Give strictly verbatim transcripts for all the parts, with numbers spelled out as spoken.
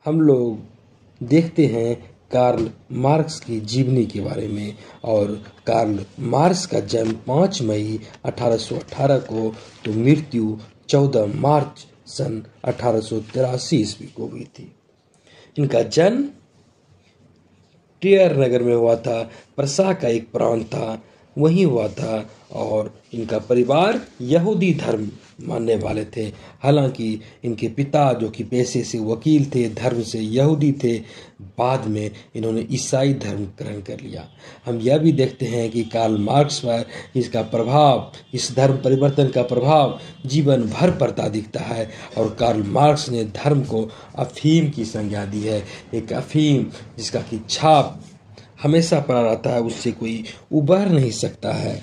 हम लोग देखते हैं कार्ल मार्क्स की जीवनी के बारे में। और कार्ल मार्क्स का जन्म पाँच मई अठारह सौ अठारह को तो मृत्यु चौदह मार्च सन अठारह सौ तिरासी ईस्वी को हुई थी। इनका जन्म ट्रियर नगर में हुआ था, प्रसा का एक प्रांत था, वहीं हुआ था। और इनका परिवार यहूदी धर्म मानने वाले थे। हालांकि इनके पिता जो कि पेशे से वकील थे, धर्म से यहूदी थे, बाद में इन्होंने ईसाई धर्म ग्रहण कर लिया। हम यह भी देखते हैं कि कार्ल मार्क्स पर इसका प्रभाव, इस धर्म परिवर्तन का प्रभाव जीवन भर पड़ता दिखता है। और कार्ल मार्क्स ने धर्म को अफीम की संज्ञा दी है। एक अफीम जिसका कि छाप हमेशा पड़ा रहता है, उससे कोई उबर नहीं सकता है।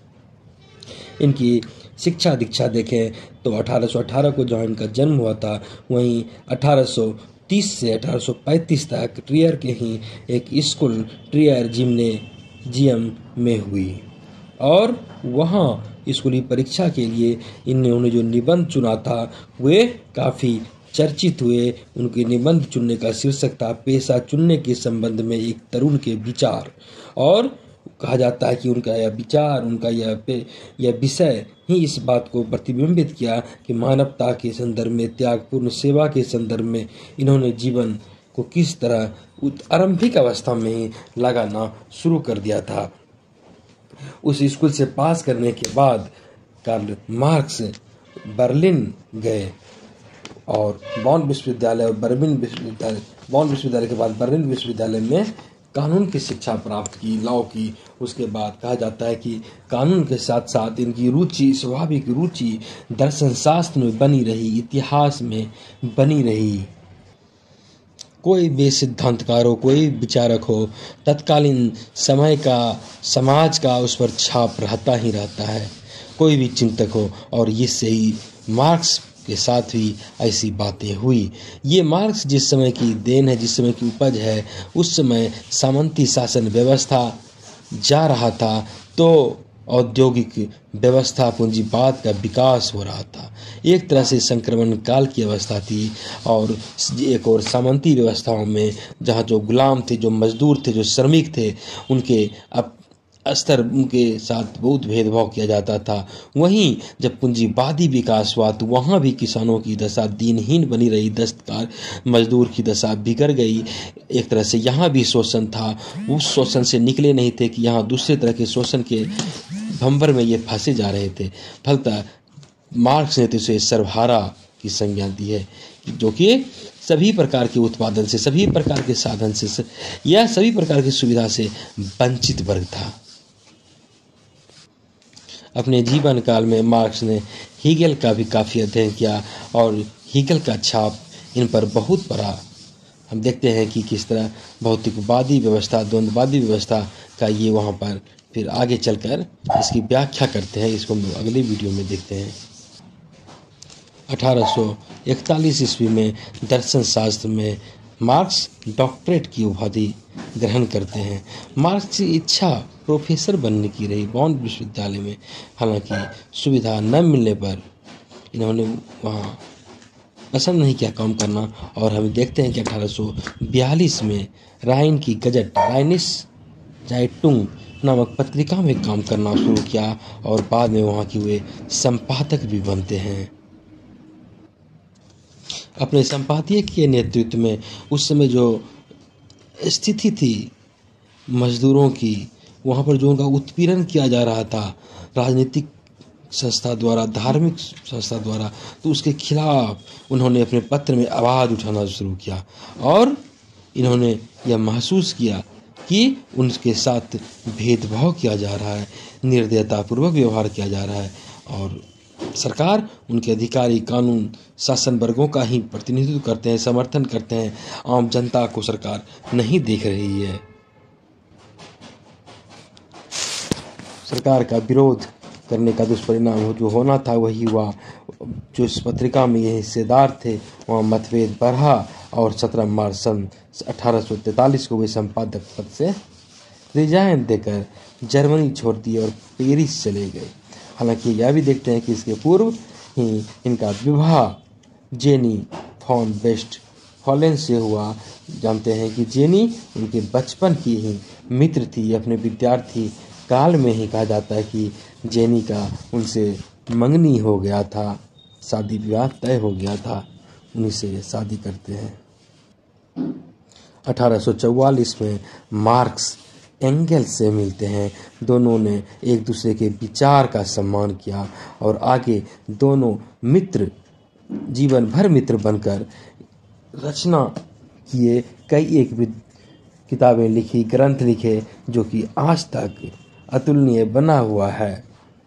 इनकी शिक्षा दीक्षा देखें तो अठारह सौ अठारह को जहाँ इनका जन्म हुआ था, वहीं अठारह सौ तीस से अठारह सौ पैंतीस तक ट्रियर के ही एक स्कूल ट्रियर जिम्नेजियम में हुई। और वहाँ स्कूली परीक्षा के लिए इन्होंने जो निबंध चुना था वे काफ़ी चर्चित हुए। उनके निबंध चुनने का शीर्षक था पेशा चुनने के संबंध में एक तरुण के विचार। और कहा जाता है कि उनका यह विचार, उनका यह यह विषय ही इस बात को प्रतिबिंबित किया कि मानवता के संदर्भ में, त्यागपूर्ण सेवा के संदर्भ में इन्होंने जीवन को किस तरह आरंभिक अवस्था में ही लगाना शुरू कर दिया था। उस स्कूल से पास करने के बाद कार्ल मार्क्स बर्लिन गए और बॉन विश्वविद्यालय और बर्लिन विश्वविद्यालय बॉन विश्वविद्यालय के बाद बर्लिन विश्वविद्यालय में कानून की शिक्षा प्राप्त की, लॉ की। उसके बाद कहा जाता है कि कानून के साथ साथ इनकी रुचि, स्वाभाविक रुचि दर्शन शास्त्र में बनी रही, इतिहास में बनी रही। कोई भी सिद्धांतकार हो, कोई विचारक हो, तत्कालीन समय का, समाज का उस पर छाप रहता ही रहता है। कोई भी चिंतक हो, और इससे ही मार्क्स के साथ भी ऐसी बातें हुई। ये मार्क्स जिस समय की देन है, जिस समय की उपज है, उस समय सामंती शासन व्यवस्था जा रहा था, तो औद्योगिक व्यवस्था, पूंजीवाद का विकास हो रहा था। एक तरह से संक्रमण काल की अवस्था थी। और एक और सामंती व्यवस्थाओं में जहाँ जो गुलाम थे, जो मजदूर थे, जो श्रमिक थे, उनके अब स्तर, उनके साथ बहुत भेदभाव किया जाता था। वहीं जब पूंजीवादी विकास हुआ तो वहाँ भी किसानों की दशा दीनहीन बनी रही, दस्तकार मजदूर की दशा बिगड़ गई। एक तरह से यहाँ भी शोषण था, उस शोषण से निकले नहीं थे कि यहाँ दूसरे तरह के शोषण के भंवर में ये फंसे जा रहे थे। फलतः मार्क्स ने तो इसे सर्वहारा की संज्ञा दी है, जो कि सभी प्रकार के उत्पादन से, सभी प्रकार के साधन से या सभी प्रकार की सुविधा से वंचित वर्ग था। अपने जीवन काल में मार्क्स ने हीगेल का भी काफ़ी अध्ययन किया और हीगेल का छाप इन पर बहुत पड़ा। हम देखते हैं कि किस तरह भौतिकवादी व्यवस्था, द्वंद्ववादी व्यवस्था का ये वहाँ पर फिर आगे चलकर इसकी व्याख्या करते हैं। इसको हम अगले वीडियो में देखते हैं। अठारह सौ इकतालीस ईस्वी में दर्शन शास्त्र में मार्क्स डॉक्टरेट की उपाधि ग्रहण करते हैं। मार्क्स की इच्छा प्रोफेसर बनने की रही बॉन विश्वविद्यालय में। हालांकि सुविधा न मिलने पर इन्होंने वहाँ पसंद नहीं किया काम करना। और हम देखते हैं कि अठारह सौ बयालीस में राइन की गजट, राइनिस जाइटुंग नामक पत्रिका में काम करना शुरू किया और बाद में वहाँ की वे संपादक भी बनते हैं। अपने संपादकीय के नेतृत्व में उस समय जो स्थिति थी मजदूरों की, वहाँ पर जो उनका उत्पीड़न किया जा रहा था राजनीतिक संस्था द्वारा, धार्मिक संस्था द्वारा, तो उसके खिलाफ उन्होंने अपने पत्र में आवाज़ उठाना शुरू किया। और इन्होंने यह महसूस किया कि उनके साथ भेदभाव किया जा रहा है, निर्दयतापूर्वक व्यवहार किया जा रहा है और सरकार उनके अधिकारी, कानून, शासन वर्गों का ही प्रतिनिधित्व करते हैं, समर्थन करते हैं। आम जनता को सरकार नहीं देख रही है। सरकार का विरोध करने का दुष्परिणाम जो होना था वही हुआ। जो इस पत्रिका में ये हिस्सेदार थे वहाँ मतभेद बढ़ा और सत्रह मार्च सन अठारह सौ तैंतालीस को वे संपादक पद से रिजाइन देकर जर्मनी छोड़ दिए और पेरिस चले गए। हालांकि यह भी देखते हैं कि इसके पूर्व ही इनका विवाह जेनी फॉन बेस्ट हॉलैंड से हुआ। जानते हैं कि जेनी उनके बचपन की ही मित्र थी। अपने विद्यार्थी काल में ही कहा जाता है कि जेनी का उनसे मंगनी हो गया था, शादी विवाह तय हो गया था, उन्हीं से शादी करते हैं। अठारह सौ चौवालीस में मार्क्स एंगेल्स से मिलते हैं। दोनों ने एक दूसरे के विचार का सम्मान किया और आगे दोनों मित्र जीवन भर मित्र बनकर रचना किए, कई एक किताबें लिखी, ग्रंथ लिखे, जो कि आज तक अतुलनीय बना हुआ है।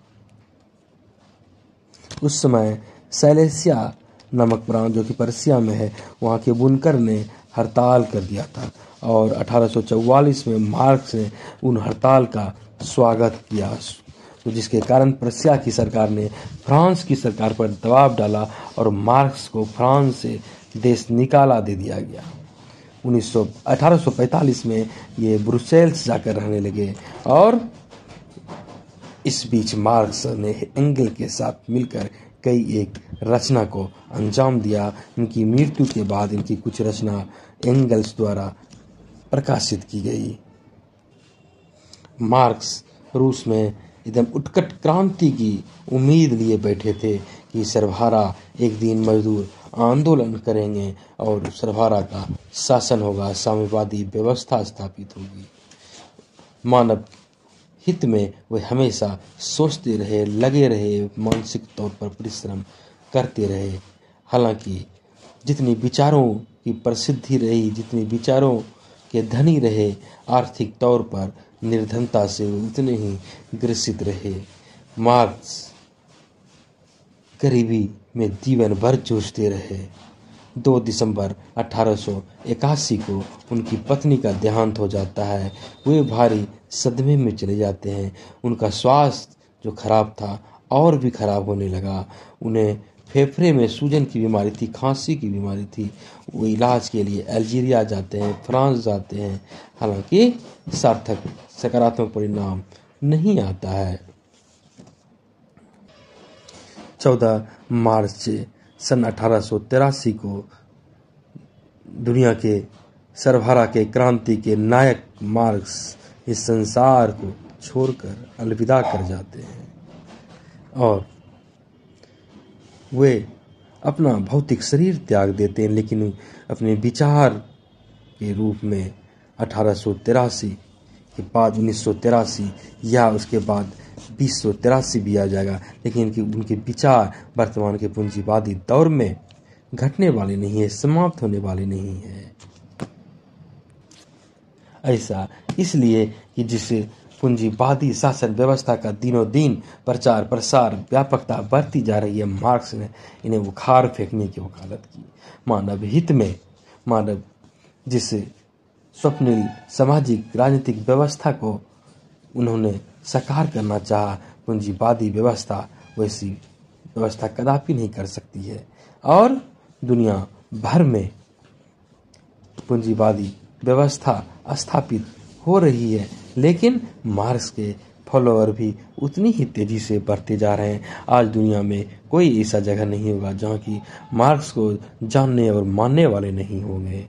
उस समय सैलेसिया नामक प्रांत जो कि पर्सिया में है, वहाँ के बुनकर ने हड़ताल कर दिया था और अठारह सौ चौवालीस में मार्क्स ने उन हड़ताल का स्वागत किया, तो जिसके कारण पर्सिया की सरकार ने फ्रांस की सरकार पर दबाव डाला और मार्क्स को फ्रांस से देश निकाला दे दिया गया। उन्नीस सौ अठारह सौ पैंतालीस में ये ब्रुसेल्स जाकर रहने लगे और इस बीच मार्क्स ने एंगल के साथ मिलकर कई एक रचना को अंजाम दिया। इनकी मृत्यु के बाद इनकी कुछ रचना एंगल्स द्वारा प्रकाशित की गई। मार्क्स रूस में एकदम उत्कट क्रांति की उम्मीद लिए बैठे थे कि सर्वहारा एक दिन मजदूर आंदोलन करेंगे और सर्वहारा का शासन होगा, साम्यवादी व्यवस्था स्थापित होगी। मानव हित में वे हमेशा सोचते रहे, लगे रहे, मानसिक तौर पर परिश्रम करते रहे। हालांकि जितनी विचारों की प्रसिद्धि रही, जितनी विचारों के धनी रहे, आर्थिक तौर पर निर्धनता से उतने ही ग्रसित रहे। मार्क्स गरीबी में जीवन भर जूझते रहे। दो दिसंबर अठारह सौ इक्यासी को उनकी पत्नी का देहांत हो जाता है। वे भारी सदमे में चले जाते हैं। उनका स्वास्थ्य जो खराब था और भी खराब होने लगा। उन्हें फेफड़े में सूजन की बीमारी थी, खांसी की बीमारी थी। वो इलाज के लिए अल्जीरिया जाते हैं, फ्रांस जाते हैं, हालांकि सार्थक सकारात्मक परिणाम नहीं आता है। चौदह मार्च सन अठारह सौ तिरासी को दुनिया के सर्वहारा के क्रांति के नायक मार्क्स इस संसार को छोड़कर अलविदा कर जाते हैं और वे अपना भौतिक शरीर त्याग देते हैं, लेकिन अपने विचार के रूप में अठारह सौ तिरासी के बाद उन्नीस सौ तिरासी या उसके बाद बीस सौ तिरासी भी आ जाएगा, लेकिन इनके उनके विचार वर्तमान के पूंजीवादी दौर में घटने वाले नहीं है, समाप्त होने वाले नहीं है। ऐसा इसलिए कि जिस पूंजीवादी शासन व्यवस्था का दिनों दिन प्रचार प्रसार व्यापकता बढ़ती जा रही है, मार्क्स ने इन्हें उखाड़ फेंकने की वकालत की। मानव हित में, मानव जिस स्वप्निल सामाजिक राजनीतिक व्यवस्था को उन्होंने साकार करना चाहा, पूंजीवादी व्यवस्था वैसी व्यवस्था कदापि नहीं कर सकती है और दुनिया भर में पूंजीवादी व्यवस्था स्थापित हो रही है, लेकिन मार्क्स के फॉलोअर भी उतनी ही तेजी से बढ़ते जा रहे हैं। आज दुनिया में कोई ऐसा जगह नहीं होगा जहाँ की मार्क्स को जानने और मानने वाले नहीं होंगे।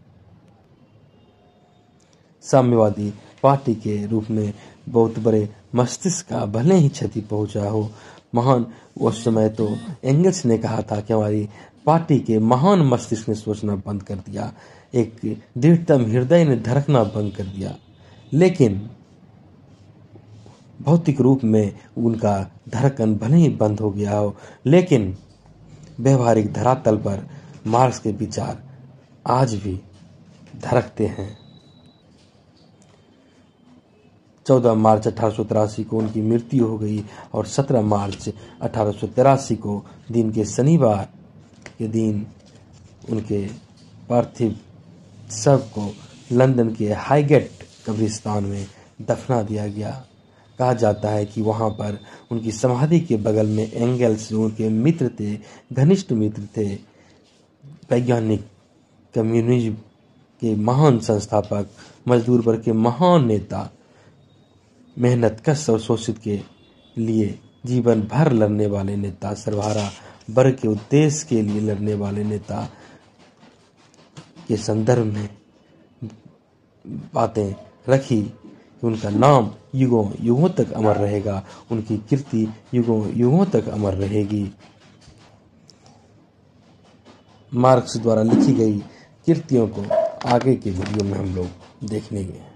साम्यवादी पार्टी के रूप में बहुत बड़े मस्तिष्क का भले ही क्षति पहुंचा हो, महान उस समय तो एंगल्स ने कहा था कि हमारी पार्टी के महान मस्तिष्क ने सोचना बंद कर दिया, एक दृढ़तम हृदय ने धड़कना बंद कर दिया, लेकिन भौतिक रूप में उनका धड़कन भले ही बंद हो गया हो, लेकिन व्यवहारिक धरातल पर मार्क्स के विचार आज भी धड़कते हैं। चौदह मार्च अठारह सौ तिरासी को उनकी मृत्यु हो गई और सत्रह मार्च अठारह सौ तिरासी को दिन के शनिवार के दिन उनके पार्थिव शव को लंदन के हाईगेट कब्रिस्तान में दफना दिया गया। कहा जाता है कि वहां पर उनकी समाधि के बगल में एंगल्स उनके मित्र थे, घनिष्ठ मित्र थे, वैज्ञानिक, कम्युनिज्म के महान संस्थापक, मजदूर वर्ग के महान नेता, मेहनत कश और शोषित के लिए जीवन भर लड़ने वाले नेता, सर्वहारा वर्ग के उद्देश्य के लिए लड़ने वाले नेता, के संदर्भ में बातें रखी कि उनका नाम युगों युगों तक अमर रहेगा, उनकी कीर्ति युगों युगों तक अमर रहेगी। मार्क्स द्वारा लिखी गई कृतियों को आगे के वीडियो में हम लोग देखेंगे।